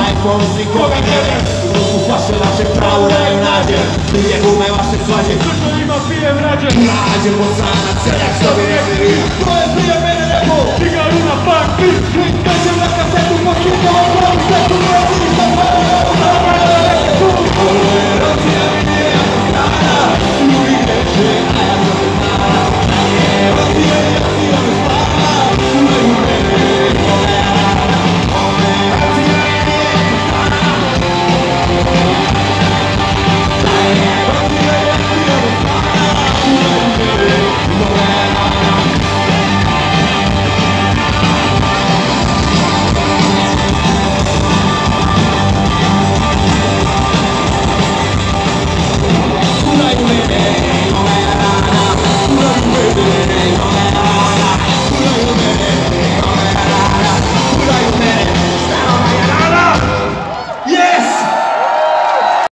i pomysli koga glede. Ufaše naše pravo na junađe, nije gume vaše svađe. Crkva ima pijem rađe. Nađe bosana, seljak što bi ne bili. To je prije mene rekao, cigaru na punk beat. Kažem na kasetu, pa čitao, sve tu ne